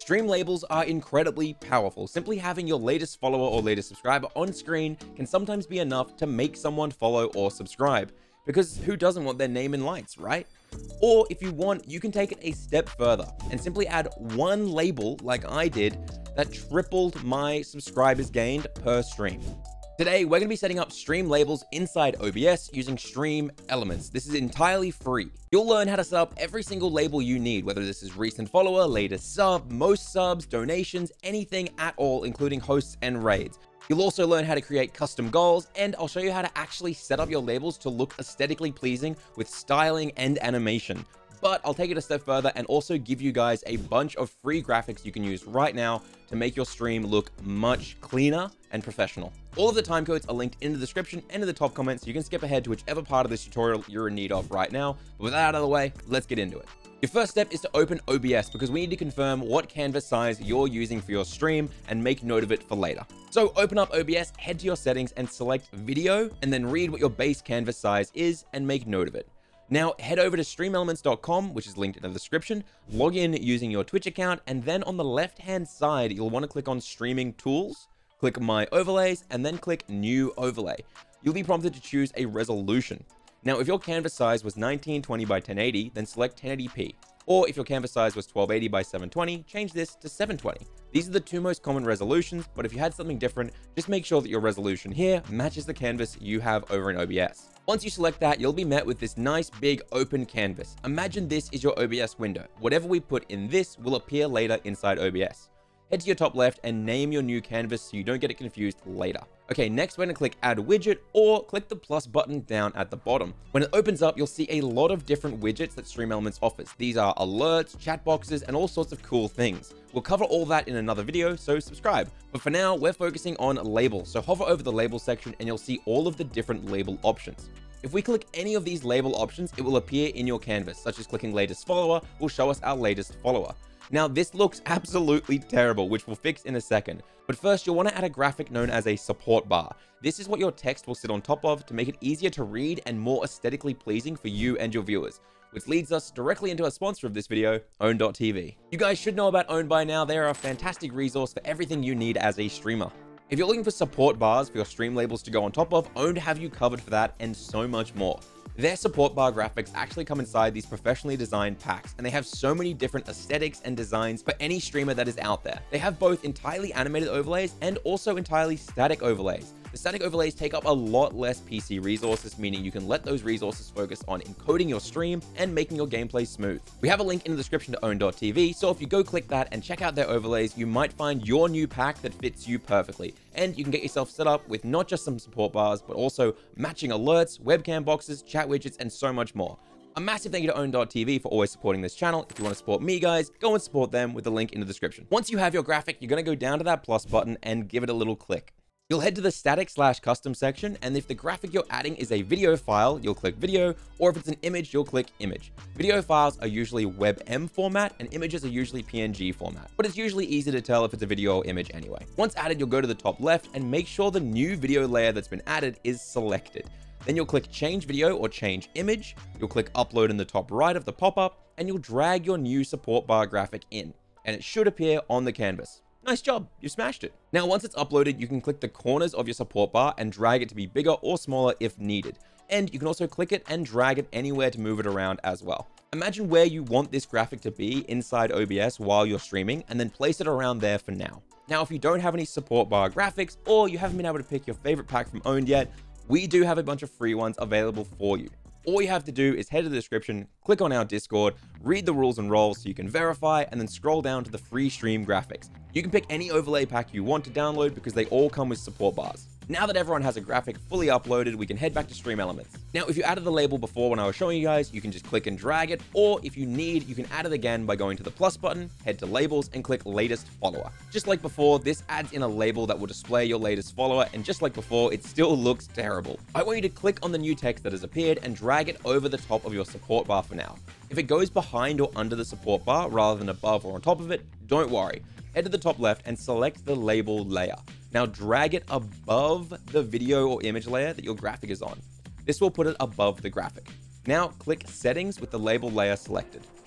Stream labels are incredibly powerful. Simply having your latest follower or latest subscriber on screen can sometimes be enough to make someone follow or subscribe. Because who doesn't want their name in lights, right? Or if you want, you can take it a step further and simply add one label like I did that tripled my subscribers gained per stream. Today, we're going to be setting up stream labels inside OBS using StreamElements. This is entirely free. You'll learn how to set up every single label you need, whether this is recent follower, latest sub, most subs, donations, anything at all, including hosts and raids. You'll also learn how to create custom goals, and I'll show you how to actually set up your labels to look aesthetically pleasing with styling and animation. But I'll take it a step further and also give you guys a bunch of free graphics you can use right now to make your stream look much cleaner and professional. All of the timecodes are linked in the description and in the top comments, so you can skip ahead to whichever part of this tutorial you're in need of right now. But with that out of the way, let's get into it. Your first step is to open OBS because we need to confirm what canvas size you're using for your stream and make note of it for later. So open up OBS, head to your settings and select video, and then read what your base canvas size is and make note of it. Now head over to StreamElements.com, which is linked in the description, log in using your Twitch account, and then on the left-hand side, you'll want to click on Streaming Tools, click My Overlays, and then click New Overlay. You'll be prompted to choose a resolution. Now, if your canvas size was 1920 by 1080, then select 1080p. Or if your canvas size was 1280 by 720, change this to 720. These are the two most common resolutions, but if you had something different, just make sure that your resolution here matches the canvas you have over in OBS. Once you select that, you'll be met with this nice big open canvas. Imagine this is your OBS window. Whatever we put in this will appear later inside OBS. Head to your top left and name your new canvas so you don't get it confused later. Okay, next we're going to click Add Widget or click the plus button down at the bottom. When it opens up, you'll see a lot of different widgets that StreamElements offers. These are alerts, chat boxes, and all sorts of cool things. We'll cover all that in another video, so subscribe. But for now, we're focusing on labels. So hover over the label section and you'll see all of the different label options. If we click any of these label options, it will appear in your canvas, such as clicking latest follower will show us our latest follower. Now, this looks absolutely terrible, which we'll fix in a second. But first, you'll want to add a graphic known as a support bar. This is what your text will sit on top of to make it easier to read and more aesthetically pleasing for you and your viewers. Which leads us directly into a sponsor of this video, Own.tv. You guys should know about Own by now. They are a fantastic resource for everything you need as a streamer. If you're looking for support bars for your stream labels to go on top of, Own have you covered for that and so much more. Their support bar graphics actually come inside these professionally designed packs, and they have so many different aesthetics and designs for any streamer that is out there. They have both entirely animated overlays and also entirely static overlays. The static overlays take up a lot less PC resources, meaning you can let those resources focus on encoding your stream and making your gameplay smooth. We have a link in the description to Own.tv, so if you go click that and check out their overlays, you might find your new pack that fits you perfectly. And you can get yourself set up with not just some support bars, but also matching alerts, webcam boxes, chat widgets, and so much more. A massive thank you to Own.tv for always supporting this channel. If you want to support me, guys, go and support them with the link in the description. Once you have your graphic, you're going to go down to that plus button and give it a little click. You'll head to the static/custom section, and if the graphic you're adding is a video file, you'll click video, or if it's an image, you'll click image. Video files are usually WebM format, and images are usually PNG format, but it's usually easy to tell if it's a video or image anyway. Once added, you'll go to the top left and make sure the new video layer that's been added is selected. Then you'll click change video or change image, you'll click upload in the top right of the pop-up, and you'll drag your new support bar graphic in, and it should appear on the canvas. Nice job, you smashed it. Now, once it's uploaded, you can click the corners of your support bar and drag it to be bigger or smaller if needed. And you can also click it and drag it anywhere to move it around as well. Imagine where you want this graphic to be inside OBS while you're streaming, and then place it around there for now. Now, if you don't have any support bar graphics, or you haven't been able to pick your favorite pack from Owned yet, we do have a bunch of free ones available for you. All you have to do is head to the description, click on our Discord, read the rules and roles so you can verify, and then scroll down to the free stream graphics. You can pick any overlay pack you want to download because they all come with support bars. Now that everyone has a graphic fully uploaded, we can head back to StreamElements. Now, if you added the label before when I was showing you guys, you can just click and drag it, or if you need, you can add it again by going to the plus button, head to labels, and click latest follower. Just like before, this adds in a label that will display your latest follower, and just like before, it still looks terrible. I want you to click on the new text that has appeared and drag it over the top of your support bar for now. If it goes behind or under the support bar rather than above or on top of it, don't worry. Head to the top left and select the label layer. Now drag it above the video or image layer that your graphic is on. This will put it above the graphic. Now click settings with the label layer selected.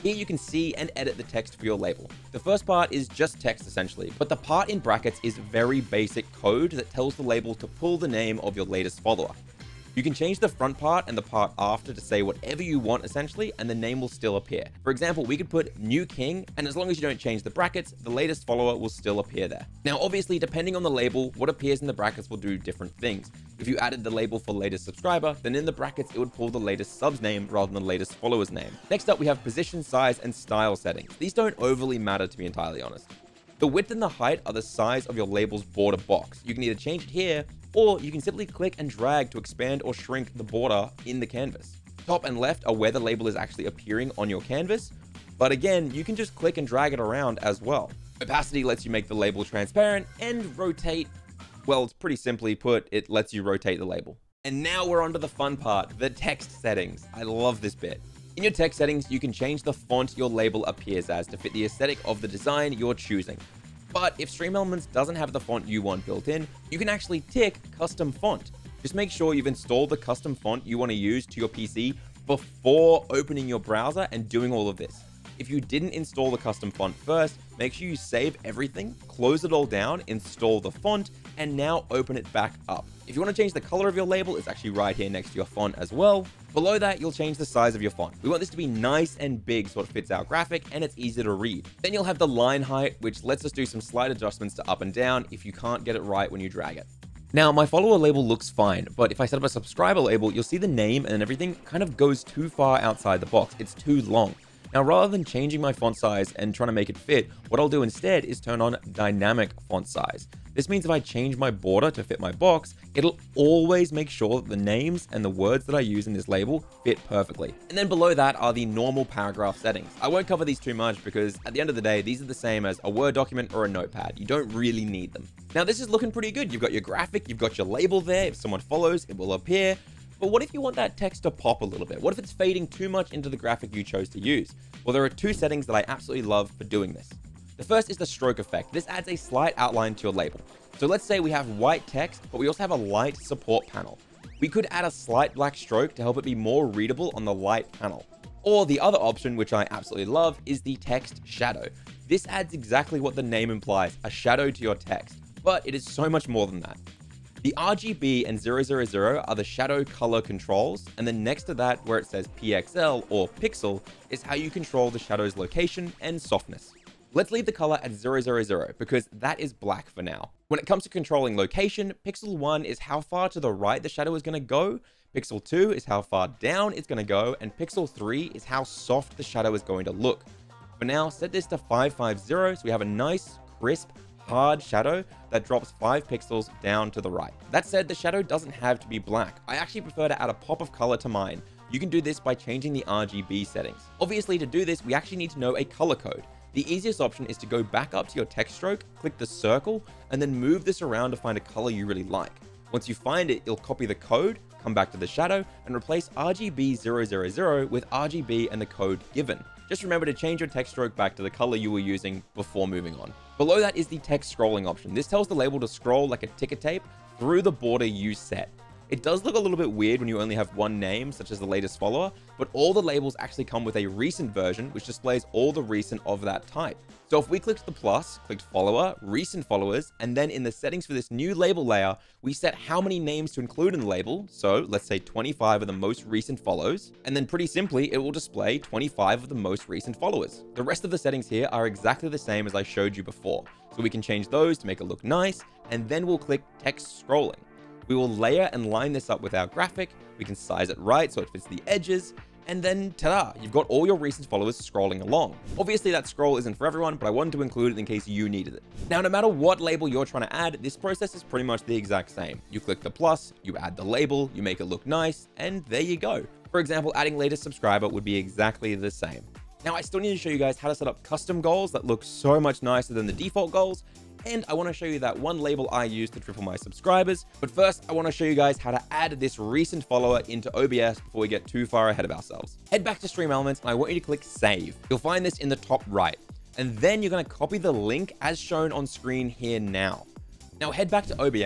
Here you can see and edit the text for your label. The first part is just text essentially, but the part in brackets is very basic code that tells the label to pull the name of your latest follower. You can change the front part and the part after to say whatever you want essentially, and the name will still appear. For example, we could put new king, and as long as you don't change the brackets, the latest follower will still appear there. Now, obviously, depending on the label, what appears in the brackets will do different things. If you added the label for latest subscriber, then in the brackets, it would pull the latest sub's name rather than the latest follower's name. Next up, we have position, size, and style settings. These don't overly matter, to be entirely honest. The width and the height are the size of your label's border box. You can either change it here, or you can simply click and drag to expand or shrink the border in the canvas. Top and left are where the label is actually appearing on your canvas, but again, you can just click and drag it around as well. Opacity lets you make the label transparent, and rotate, well, it's pretty simply put, it lets you rotate the label. And now we're on to the fun part, the text settings. I love this bit. In your text settings, you can change the font your label appears as to fit the aesthetic of the design you're choosing. But if StreamElements doesn't have the font you want built in, you can actually tick custom font. Just make sure you've installed the custom font you want to use to your PC before opening your browser and doing all of this. If you didn't install the custom font first, make sure you save everything, close it all down, install the font, and now open it back up. If you want to change the color of your label, it's actually right here next to your font as well. Below that, you'll change the size of your font. We want this to be nice and big so it fits our graphic and it's easy to read. Then you'll have the line height, which lets us do some slight adjustments to up and down if you can't get it right when you drag it. Now, my follower label looks fine, but if I set up a subscriber label, you'll see the name and everything kind of goes too far outside the box. It's too long. Now, rather than changing my font size and trying to make it fit, what I'll do instead is turn on dynamic font size. This means if I change my border to fit my box, it'll always make sure that the names and the words that I use in this label fit perfectly. And then below that are the normal paragraph settings. I won't cover these too much because at the end of the day, these are the same as a Word document or a notepad. You don't really need them. Now, this is looking pretty good. You've got your graphic, you've got your label there. If someone follows, it will appear. But what if you want that text to pop a little bit? What if it's fading too much into the graphic you chose to use? Well, there are two settings that I absolutely love for doing this. The first is the stroke effect. This adds a slight outline to your label. So let's say we have white text, but we also have a light support panel. We could add a slight black stroke to help it be more readable on the light panel. Or the other option, which I absolutely love, is the text shadow. This adds exactly what the name implies, a shadow to your text, but it is so much more than that. The RGB and 000 are the shadow color controls, and then next to that, where it says PXL or pixel, is how you control the shadow's location and softness. Let's leave the color at 000 because that is black for now. When it comes to controlling location, pixel 1 is how far to the right the shadow is going to go, pixel 2 is how far down it's going to go, and pixel 3 is how soft the shadow is going to look. For now, set this to 550 so we have a nice, crisp, hard shadow that drops 5 pixels down to the right. That said, the shadow doesn't have to be black. I actually prefer to add a pop of color to mine. You can do this by changing the RGB settings. Obviously, to do this, we actually need to know a color code. The easiest option is to go back up to your text stroke, click the circle, and then move this around to find a color you really like. Once you find it, you'll copy the code, come back to the shadow, and replace RGB 000 with RGB and the code given. Just remember to change your text stroke back to the color you were using before moving on. Below that is the text scrolling option. This tells the label to scroll like a ticker tape through the border you set. It does look a little bit weird when you only have one name, such as the latest follower, but all the labels actually come with a recent version, which displays all the recent of that type. So if we clicked the plus, clicked follower, recent followers, and then in the settings for this new label layer, we set how many names to include in the label. So let's say 25 of the most recent follows, and then pretty simply, it will display 25 of the most recent followers. The rest of the settings here are exactly the same as I showed you before. So we can change those to make it look nice, and then we'll click text scrolling. We will layer and line this up with our graphic. We can size it right so it fits the edges. And then, ta-da, you've got all your recent followers scrolling along. Obviously, that scroll isn't for everyone, but I wanted to include it in case you needed it. Now, no matter what label you're trying to add, this process is pretty much the exact same. You click the plus, you add the label, you make it look nice, and there you go. For example, adding latest subscriber would be exactly the same. Now, I still need to show you guys how to set up custom goals that look so much nicer than the default goals. And I want to show you that one label I use to triple my subscribers. But first, I want to show you guys how to add this recent follower into OBS before we get too far ahead of ourselves. Head back to StreamElements and I want you to click save. You'll find this in the top right. And then you're going to copy the link as shown on screen here now. Now head back to OBS,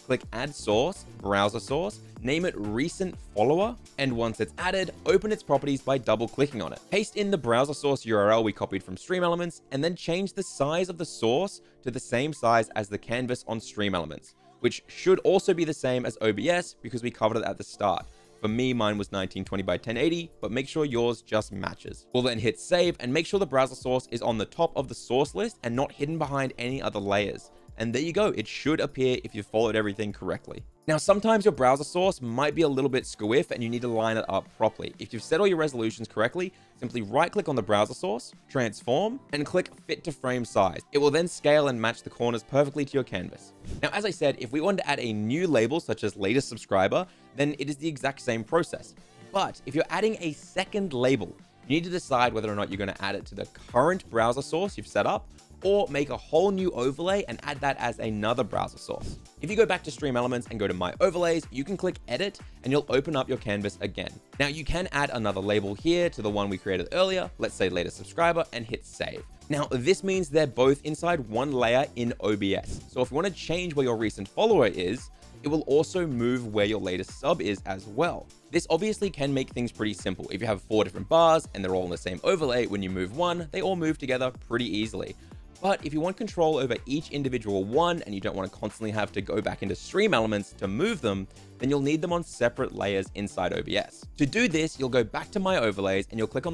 click Add Source, Browser Source, name it Recent Follower, and once it's added, open its properties by double-clicking on it. Paste in the browser source URL we copied from StreamElements, and then change the size of the source to the same size as the canvas on StreamElements, which should also be the same as OBS because we covered it at the start. For me, mine was 1920 by 1080, but make sure yours just matches. We'll then hit save and make sure the browser source is on the top of the source list and not hidden behind any other layers. And there you go, it should appear if you followed everything correctly. Now, sometimes your browser source might be a little bit squiff and you need to line it up properly. If you've set all your resolutions correctly, simply right-click on the browser source, transform, and click Fit to Frame Size. It will then scale and match the corners perfectly to your canvas. Now, as I said, if we wanted to add a new label such as latest subscriber, then it is the exact same process. But if you're adding a second label, you need to decide whether or not you're going to add it to the current browser source you've set up, or make a whole new overlay and add that as another browser source. If you go back to StreamElements and go to My Overlays, you can click Edit and you'll open up your canvas again. Now you can add another label here to the one we created earlier, let's say latest subscriber, and hit save. Now this means they're both inside one layer in OBS. So if you want to change where your recent follower is, it will also move where your latest sub is as well. This obviously can make things pretty simple. If you have 4 different bars and they're all in the same overlay, when you move one, they all move together pretty easily. But if you want control over each individual one and you don't want to constantly have to go back into StreamElements to move them, then you'll need them on separate layers inside OBS. To do this, you'll go back to My Overlays and you'll click on the ...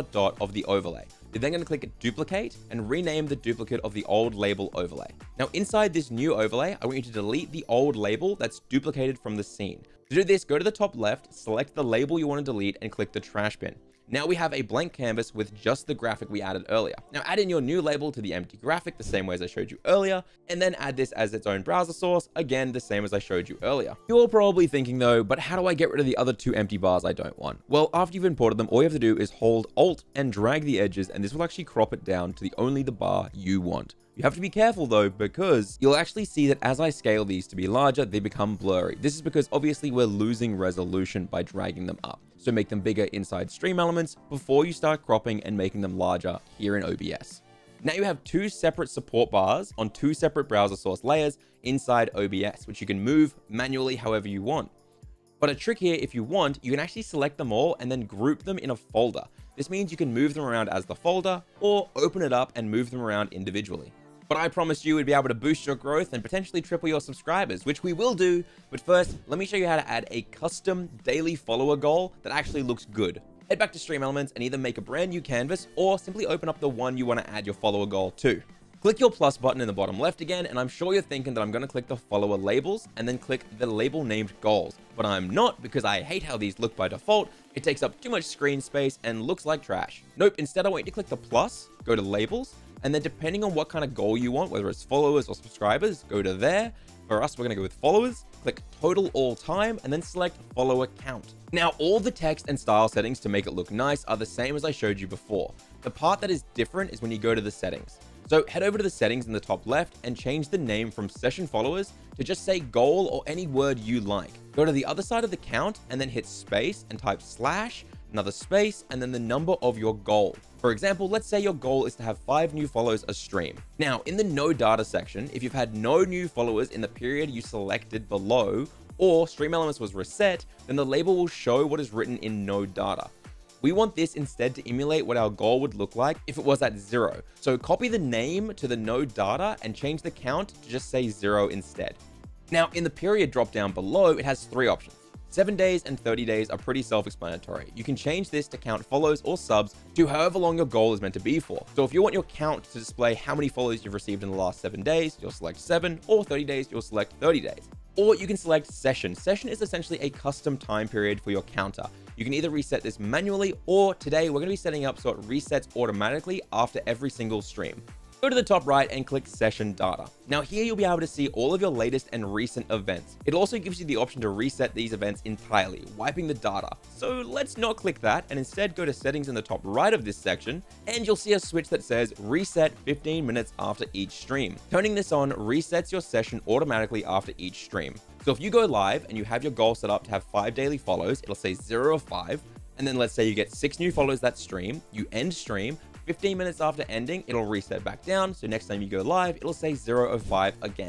of the overlay. You're then going to click Duplicate and rename the duplicate of the old label overlay. Now inside this new overlay, I want you to delete the old label that's duplicated from the scene. To do this, go to the top left, select the label you want to delete and click the trash bin. Now we have a blank canvas with just the graphic we added earlier. Now add in your new label to the empty graphic the same way as I showed you earlier, and then add this as its own browser source, again the same as I showed you earlier. You're probably thinking though, but how do I get rid of the other 2 empty bars I don't want? Well, after you've imported them, all you have to do is hold Alt and drag the edges, and this will actually crop it down to only the bar you want. You have to be careful though, because you'll actually see that as I scale these to be larger, they become blurry. This is because obviously we're losing resolution by dragging them up. So make them bigger inside StreamElements before you start cropping and making them larger here in OBS. Now you have 2 separate support bars on 2 separate browser source layers inside OBS, which you can move manually however you want. But a trick here, if you want, you can actually select them all and then group them in a folder. This means you can move them around as the folder or open it up and move them around individually. But I promised you we'd be able to boost your growth and potentially triple your subscribers, which we will do. But first, let me show you how to add a custom daily follower goal that actually looks good. Head back to StreamElements and either make a brand new canvas or simply open up the one you want to add your follower goal to. Click your plus button in the bottom left again, and I'm sure you're thinking that I'm going to click the follower labels and then click the label named goals. But I'm not, because I hate how these look by default. It takes up too much screen space and looks like trash. Nope, instead I want you to click the plus, go to labels, and then depending on what kind of goal you want, whether it's followers or subscribers, go to there. For us, we're going to go with followers, click total all time, and then select follower count. Now, all the text and style settings to make it look nice are the same as I showed you before. The part that is different is when you go to the settings. So head over to the settings in the top left and change the name from session followers to just say goal or any word you like. Go to the other side of the count and then hit space and type slash, another space, and then the number of your goal. For example, let's say your goal is to have 5 new follows a stream. Now, in the no data section, if you've had no new followers in the period you selected below, or StreamElements was reset, then the label will show what is written in no data. We want this instead to emulate what our goal would look like if it was at 0. So copy the name to the no data and change the count to just say 0 instead. Now, in the period drop down below, it has 3 options. 7 days and 30 days are pretty self-explanatory. You can change this to count follows or subs to however long your goal is meant to be for. So if you want your count to display how many follows you've received in the last 7 days, you'll select 7, or 30 days, you'll select 30 days. Or you can select session. Session is essentially a custom time period for your counter. You can either reset this manually, or today we're going to be setting up so it resets automatically after every single stream. Go to the top right and click session data. Now here you'll be able to see all of your latest and recent events. It also gives you the option to reset these events entirely, wiping the data. So let's not click that and instead go to settings in the top right of this section, and you'll see a switch that says reset 15 minutes after each stream. Turning this on resets your session automatically after each stream. So if you go live and you have your goal set up to have 5 daily follows, it'll say 0 of 5. And then let's say you get 6 new follows that stream, you end stream, 15 minutes after ending, it'll reset back down. So next time you go live, it'll say 0 of 5 again.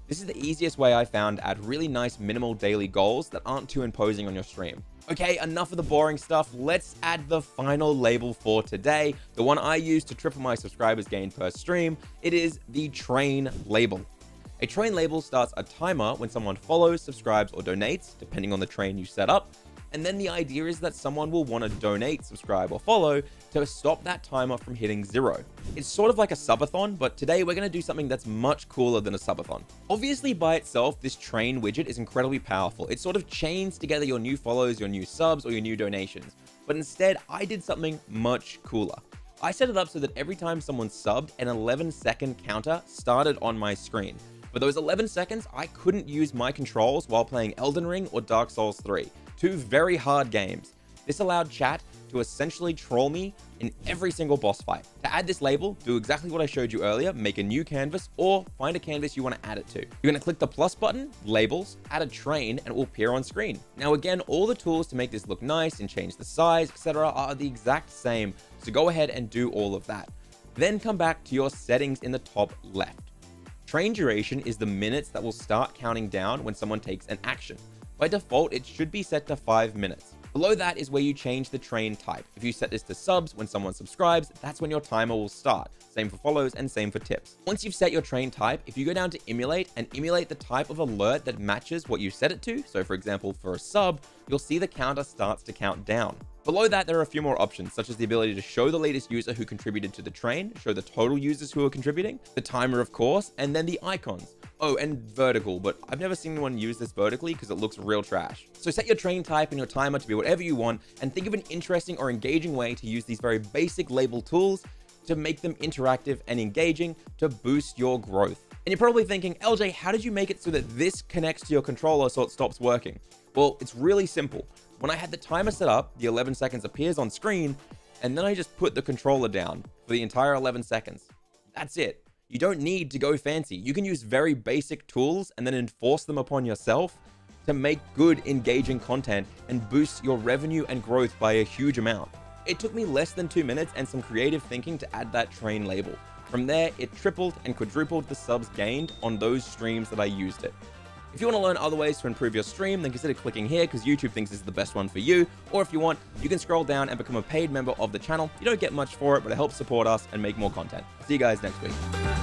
This is the easiest way I found to add really nice minimal daily goals that aren't too imposing on your stream. Okay, enough of the boring stuff. Let's add the final label for today, the one I use to triple my subscribers gained per stream. It is the train label. A train label starts a timer when someone follows, subscribes, or donates, depending on the train you set up. And then the idea is that someone will want to donate, subscribe, or follow to stop that timer from hitting 0. It's sort of like a subathon, but today we're going to do something that's much cooler than a subathon. Obviously, by itself, this train widget is incredibly powerful. It sort of chains together your new follows, your new subs, or your new donations. But instead, I did something much cooler. I set it up so that every time someone subbed, an 11-second counter started on my screen. For those 11 seconds, I couldn't use my controls while playing Elden Ring or Dark Souls 3. Two very hard games. This allowed chat to essentially troll me in every single boss fight. To add this label, do exactly what I showed you earlier, make a new canvas or find a canvas you want to add it to. You're going to click the plus button, labels, add a train, and it will appear on screen. Now again, all the tools to make this look nice and change the size, etc. are the exact same, so go ahead and do all of that. Then come back to your settings in the top left. Train duration is the minutes that will start counting down when someone takes an action. By default, it should be set to 5 minutes. Below that is where you change the train type. If you set this to subs when someone subscribes, that's when your timer will start. Same for follows and same for tips. Once you've set your train type, if you go down to emulate and emulate the type of alert that matches what you set it to, so for example, for a sub, you'll see the counter starts to count down. Below that, there are a few more options, such as the ability to show the latest user who contributed to the train, show the total users who are contributing, the timer of course, and then the icons. Oh, and vertical, but I've never seen anyone use this vertically because it looks real trash. So set your train type and your timer to be whatever you want, and think of an interesting or engaging way to use these very basic label tools to make them interactive and engaging to boost your growth. And you're probably thinking, Eljay, how did you make it so that this connects to your controller so it stops working? Well, it's really simple. When I had the timer set up, the 11 seconds appears on screen, and then I just put the controller down for the entire 11 seconds. That's it. You don't need to go fancy. You can use very basic tools and then enforce them upon yourself to make good, engaging content and boost your revenue and growth by a huge amount. It took me less than 2 minutes and some creative thinking to add that train label. From there, it tripled and quadrupled the subs gained on those streams that I used it. If you want to learn other ways to improve your stream, then consider clicking here because YouTube thinks this is the best one for you. Or if you want, you can scroll down and become a paid member of the channel. You don't get much for it, but it helps support us and make more content. See you guys next week.